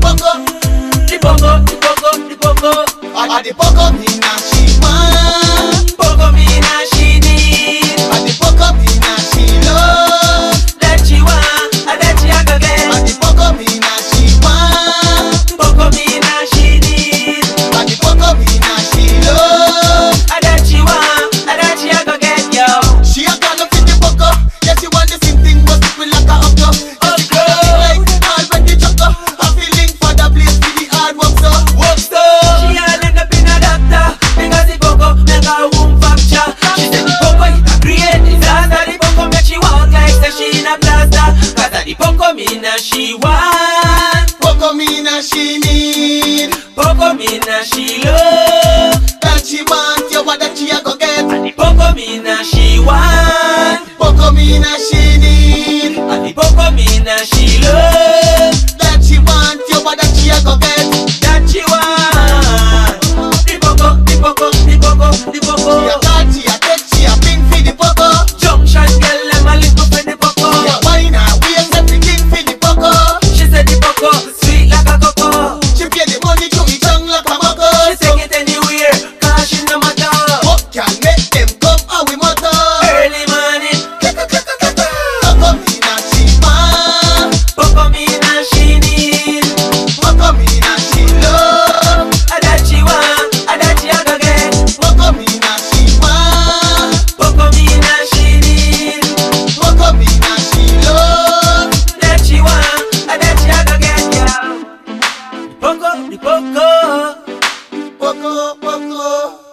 the poco me now she want, Poco me now she need, and the poco me now she love, that she want, and that she a go get. and the poco me now she want, Poco me now she need, and the poco me now she love. and that she want, and that she a go get, yo. She a call up in the poco, yeah she want the same thing but it will like a up yo. Yeah she call me like already choco, a feeling for the place for the hard work so. She a end up in a doctor, because the Poco make her womb fracture. She said the Poco is a great disaster. The Poco make she walk like say she in a plaster. Cause the Poco me now she want, Poco me now she need, Poco me now she love, that she want, you what that she a go get. and the Poco me now she want, Poco me now she need, and the Poco me now she love, that she want, you what that she a go get. that she want. The Poco, the Poco, the Poco, the She a Poco. call, she a text, she a ping for the poco. Junction girl, them a little for the Poco. She a wine her waist, everything for the poco. She said the Poco sweet like a cocoa. She pay the money to me tongue like a moco. She take it anywhere, cause she no matter. What can make them come and we matter? Early morning, Poco me now she want, Poco me now she need, poco me now she love, and that she want, and that she a go get. poco me now she want, Poco me now she need, poco me now she love. that she want, and that she a go get, yeah. The Poco, Poco, poco.